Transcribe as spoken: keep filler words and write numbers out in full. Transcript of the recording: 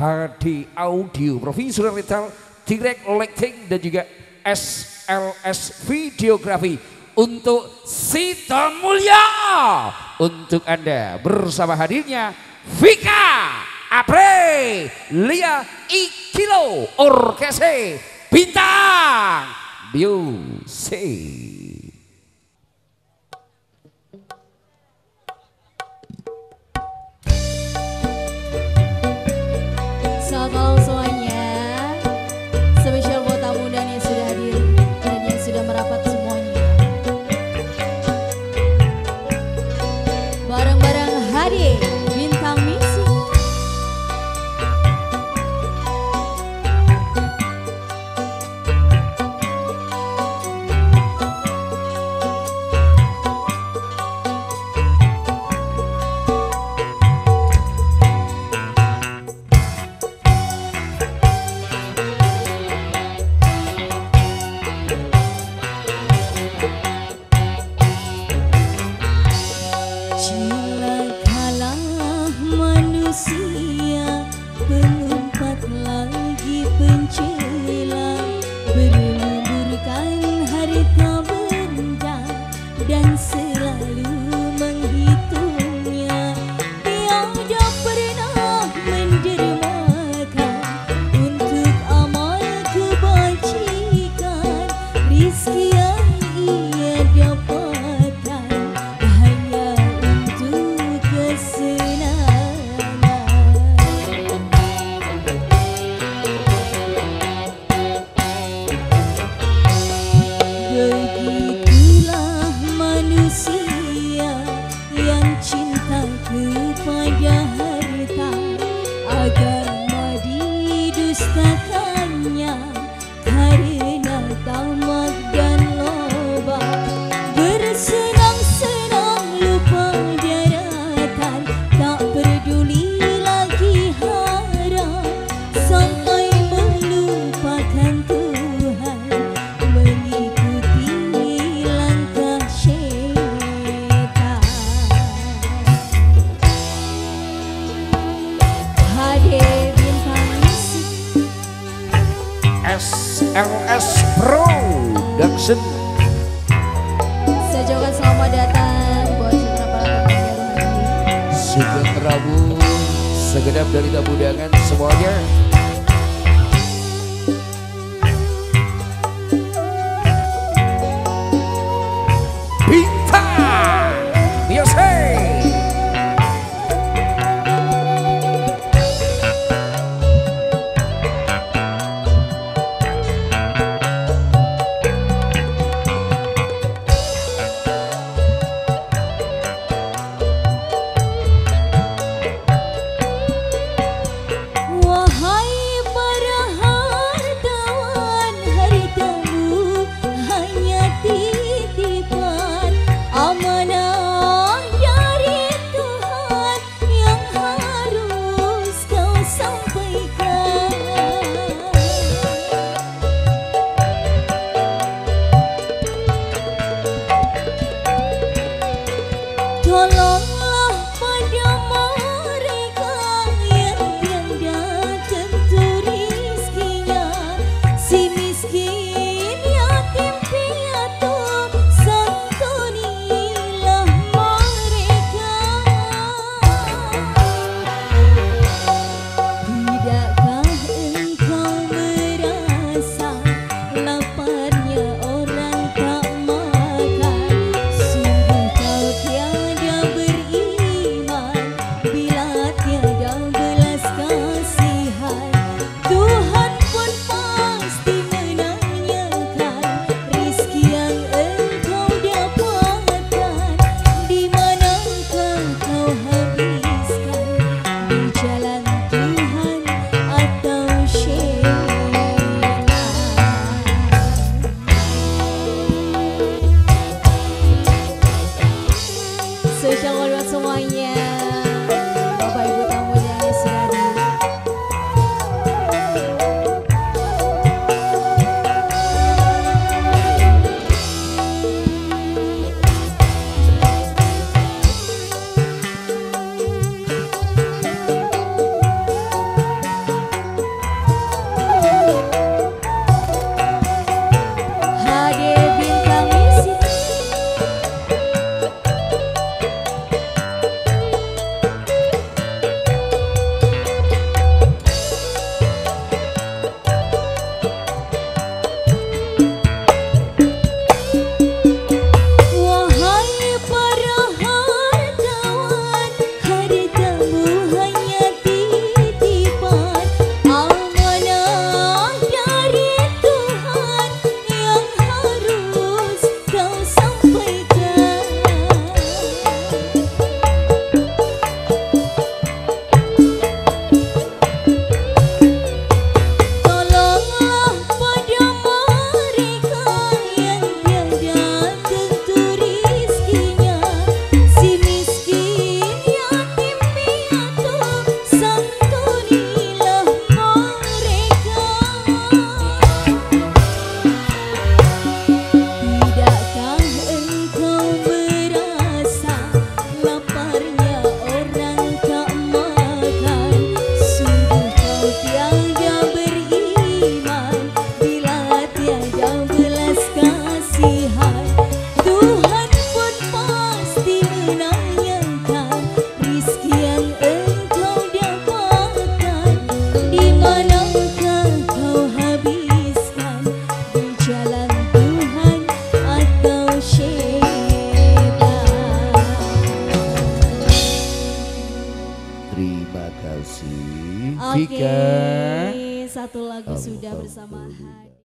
H D Audio, Professional Retail, Direct Lighting dan juga S L S Videografi untuk Sita Mulya. Untuk Anda bersama hadirnya Vika Aprilia Ikilo Orkese Bintang Music. Selamat malam semuanya. Spesial buat tamu dan yang sudah hadir dan yang sudah merapat semuanya. Bareng-bareng hadir Bintang Music. S L S Production. Saya ucapkan selamat datang buat para para tamu. Sugeng Prabu, segenap dari tamu undangan semuanya. Bintang Music. Wahai Sudah bersama Hadi.